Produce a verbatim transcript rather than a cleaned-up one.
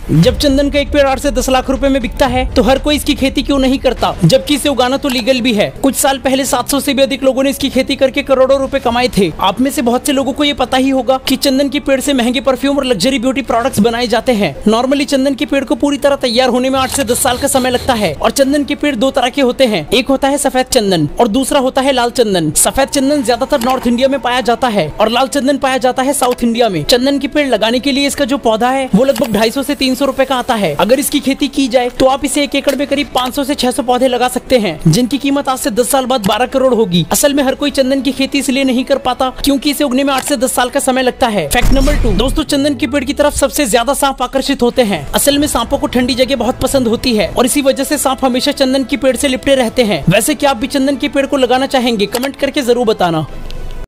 जब चंदन का एक पेड़ आठ से दस लाख रुपए में बिकता है तो हर कोई इसकी खेती क्यों नहीं करता, जबकि इसे उगाना तो लीगल भी है। कुछ साल पहले सात सौ से भी अधिक लोगों ने इसकी खेती करके करोड़ों रुपए कमाए थे। आप में से बहुत से लोगों को ये पता ही होगा कि चंदन के पेड़ से महंगे परफ्यूम और लग्जरी ब्यूटी प्रोडक्ट्स बनाए जाते हैं। नॉर्मली चंदन के पेड़ को पूरी तरह तैयार होने में आठ से दस साल का समय लगता है और चंदन के पेड़ दो तरह के होते हैं, एक होता है सफेद चंदन और दूसरा होता है लाल चंदन। सफेद चंदन ज्यादातर नॉर्थ इंडिया में पाया जाता है और लाल चंदन पाया जाता है साउथ इंडिया में। चंदन के पेड़ लगाने के लिए इसका जो पौधा है वो लगभग ढाई सौ से तीन सौ रुपए का आता है। अगर इसकी खेती की जाए तो आप इसे एक एकड़ में करीब पाँच सौ से छह सौ पौधे लगा सकते हैं, जिनकी कीमत आज से दस साल बाद बारह करोड़ होगी। असल में हर कोई चंदन की खेती इसलिए नहीं कर पाता क्योंकि इसे उगने में आठ से दस साल का समय लगता है। फैक्ट नंबर टू, दोस्तों चंदन के पेड़ की तरफ सबसे ज्यादा सांप आकर्षित होते हैं। असल में सांपों को ठंडी जगह बहुत पसंद होती है और इसी वजह से सांप हमेशा चंदन के पेड़ से लिपटे रहते हैं। वैसे क्या आप भी चंदन के पेड़ को लगाना चाहेंगे? कमेंट करके जरूर बताना।